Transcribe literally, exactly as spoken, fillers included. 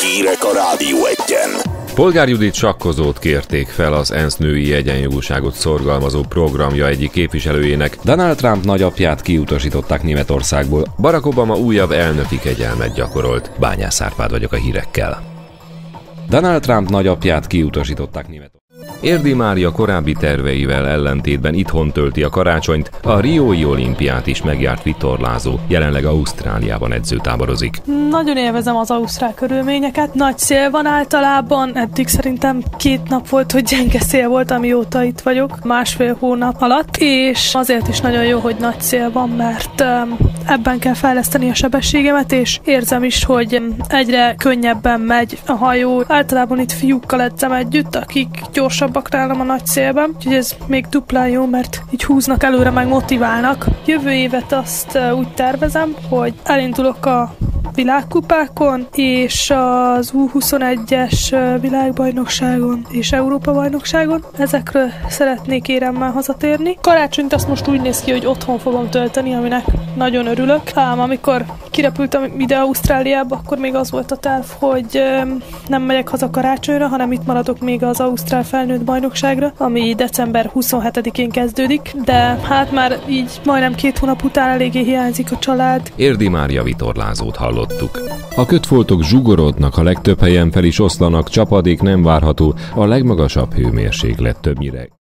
Hírek a Rádió Egyen. Polgár Judit sakkozót kérték fel az ENSZ női egyenjogúságot szorgalmazó programja egyik képviselőjének. Donald Trump nagyapját kiutasították Németországból. Barack Obama újabb elnöki kegyelmet gyakorolt. Bányász Árpád vagyok a hírekkel. Donald Trump nagyapját kiutasították Németországból. Érdi Mária korábbi terveivel ellentétben itthon tölti a karácsonyt, a riói olimpiát is megjárt vitorlázó, jelenleg Ausztráliában edzőtáborozik. Nagyon élvezem az ausztrál körülményeket, nagy szél van általában, eddig szerintem két nap volt, hogy gyenge szél volt, amióta itt vagyok, másfél hónap alatt, és azért is nagyon jó, hogy nagy szél van, mert ebben kell fejleszteni a sebességemet, és érzem is, hogy egyre könnyebben megy a hajó. Általában itt fiúkkal edzem együtt, akik gyorsabbak nálam a nagy szélben, úgyhogy ez még duplán jó, mert így húznak előre, meg motiválnak. Jövő évet azt úgy tervezem, hogy elindulok a világkupákon, és az U huszonegyes világbajnokságon és Európa-bajnokságon. Ezekről szeretnék éremmel hazatérni. Karácsonyt azt most úgy néz ki, hogy otthon fogom tölteni, aminek nagyon örülök. Ám amikor kirepültem ide Ausztráliába, akkor még az volt a terv, hogy nem megyek haza karácsonyra, hanem itt maradok még az Ausztrál felnőtt bajnokságra, ami december huszonhetedikén kezdődik, de hát már így majdnem két hónap után eléggé hiányzik a család. Érdi Mária vitorlázót hallottuk. A kötfoltok zsugorodnak, a legtöbb helyen fel is oszlanak, csapadék nem várható, a legmagasabb hőmérséklet többnyire